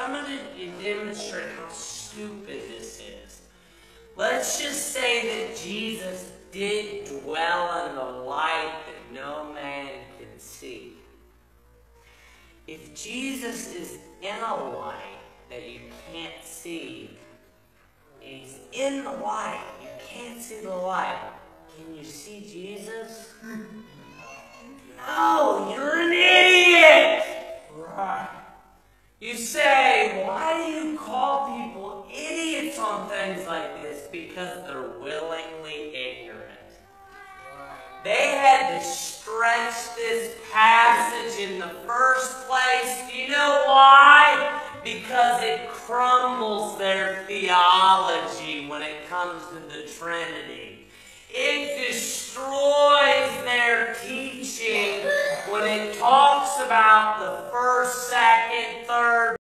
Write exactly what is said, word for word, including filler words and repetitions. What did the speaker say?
I'm going to demonstrate how stupid this is. Let's just say that Jesus did dwell in the light that no man can see. If Jesus is in a light that you can't see, and he's in the light, you can't see the light, can you see Jesus? No, you're an idiot! Right. You say, why do you call people idiots on things like this? Because they're willingly ignorant. They had to stretch this passage in the first place. Do you know why? Because it crumbles their theology when it comes to the Trinity. It destroys their teaching when it talks about the first, second, third,